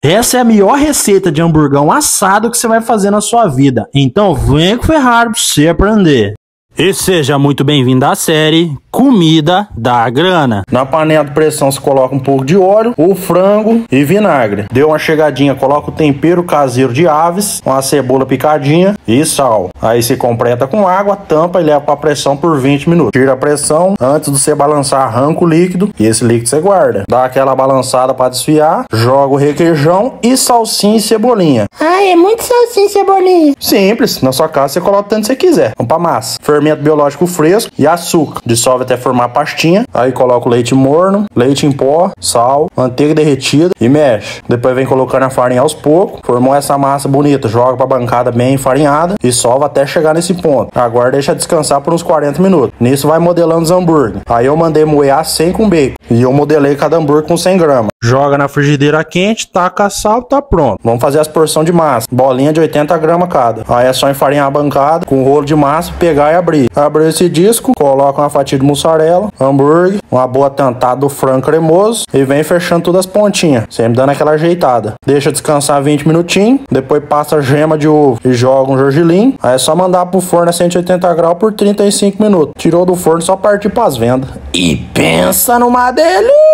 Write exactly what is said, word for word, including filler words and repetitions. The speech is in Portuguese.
Essa é a melhor receita de hamburgão assado que você vai fazer na sua vida. Então vem com o Ferrari pra você aprender. E seja muito bem-vindo à série Comida da Grana. Na panela de pressão você coloca um pouco de óleo, o frango e vinagre. Deu uma chegadinha, coloca o tempero caseiro de aves, uma cebola picadinha e sal. Aí você completa com água, tampa e leva para pressão por vinte minutos. Tira a pressão, antes de você balançar, arranca o líquido e esse líquido você guarda. Dá aquela balançada para desfiar, joga o requeijão e salsinha e cebolinha. Ai, é muito salsinha e cebolinha. Simples, na sua casa você coloca o tanto que você quiser. Vamos pra massa. Fermento biológico fresco e açúcar. Dissolve até formar pastinha. Aí coloca o leite morno, leite em pó, sal, manteiga derretida e mexe. Depois vem colocando a farinha aos poucos. Formou essa massa bonita, joga pra bancada bem enfarinhada e sova até chegar nesse ponto. Agora deixa descansar por uns quarenta minutos. Nisso vai modelando os hambúrguer. Aí eu mandei moer a cem com bacon. E eu modelei cada hambúrguer com cem gramas. Joga na frigideira quente, taca sal, tá pronto. Vamos fazer as porções de massa. Bolinha de oitenta gramas cada. Aí é só enfarinhar a bancada com o rolo de massa, pegar e abrir. Abriu esse disco, coloca uma fatia de mussarela, hambúrguer, uma boa tentada do frango cremoso e vem fechando todas as pontinhas, sempre dando aquela ajeitada. Deixa descansar vinte minutinhos, depois passa a gema de ovo e joga um gergelim. Aí é só mandar pro forno a cento e oitenta graus por trinta e cinco minutos. Tirou do forno, só partir pras vendas. E pensa numa delícia!